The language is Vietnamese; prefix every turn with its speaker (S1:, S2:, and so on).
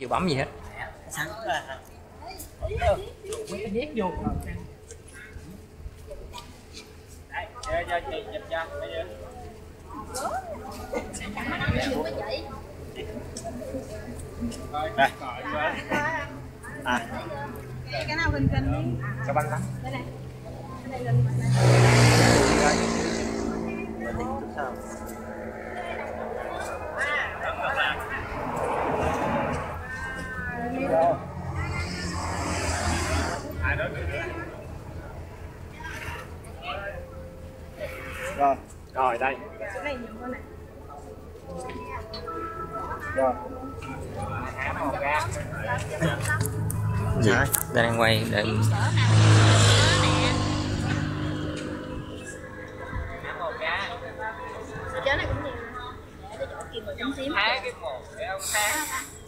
S1: chưa bấm gì hết.
S2: Sẵn là
S3: nhét vô.
S2: Đấy, cho chị chụp cho bây giờ. Đây. À.
S4: Cái nào gần gần đi.
S2: Cho băng đó.
S4: Đây này.
S2: Rồi, rồi đây.
S4: Cái này nhiều con này.
S2: Rồi.
S1: Gì? Đang quay để
S4: Chớ này cũng nhiều. Để cho kìm một chấm xíu.
S2: Hai cái một để ông khá.